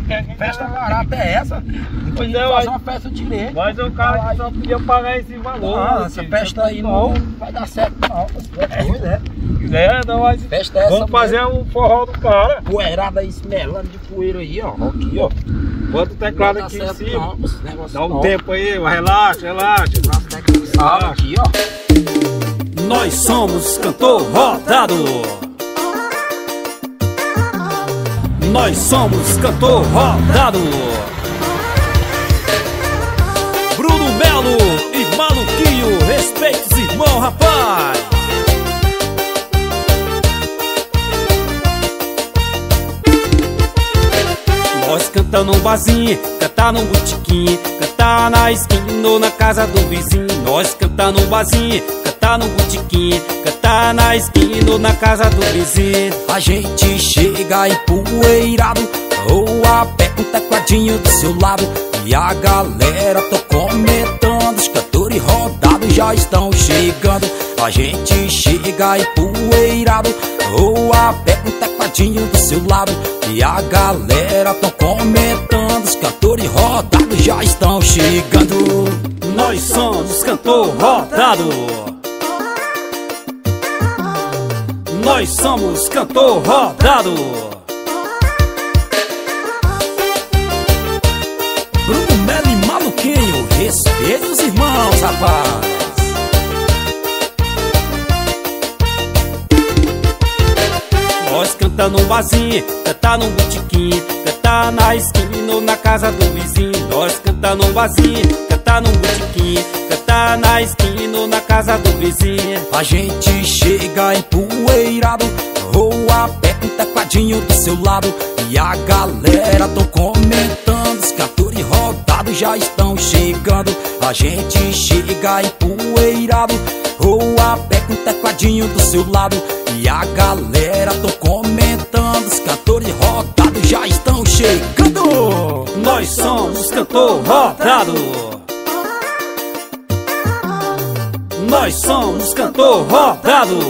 Festa barata é essa? Pois Não é, fazer uma festa direito. mas o cara que só podia pagar esse valor. Não, essa festa aí não vai dar certo não. É doido, né? Não, mas Festa é essa vamos fazer um forró do cara. poeirada aí esmelando de poeira aí, ó. Aqui, ó. Bota o teclado Não dá aqui em certo cima. não, esse negócio Dá um não. tempo aí, relaxa, relaxa. Aqui, ó. Nós somos cantor rodado. Nós somos cantor rodado. Bruno Melo e Maluquinho, respeite os irmãos, rapaz. Nós canta num barzinho, canta num botequim, canta na esquina ou na casa do vizinho. Nós canta num barzinho, canta num botequim, canta na esquina ou na casa do vizinho. A gente chega empoeirado ou a pé com um tecladinho do seu lado. E a galera tô comentando, os cantores rodados já estão chegando. A gente chega empoeirado ou a pé com um tecladinho do seu lado. E a galera tão comentando, os cantores rodados já estão chegando. Nós somos cantor rodado. Nós somos cantor rodado. Bruno Melo e Maluquinho, respeita os irmãos, rapaz. Nós canta num barzinho, canta num botequim, canta na esquina ou na casa do vizinho. Nós canta num barzinho, canta num botequim, canta na esquina ou na casa do vizinho. A gente chega empoeirado ou a pé com um tecladinho do seu lado. E a galera tão comentando, os cantores rodados já estão chegando. A gente chega empoeirado ou a pé com um tecladinho do seu lado. E a galera tão comentando, os cantores rodados já estão chegando. Nós somos cantor rodado. Nós somos cantor rodado.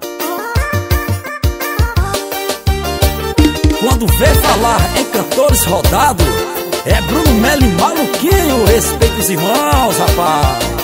Quando vê falar em cantores rodados, é Bruno Melo e Maluquinho, respeita os irmãos, rapaz.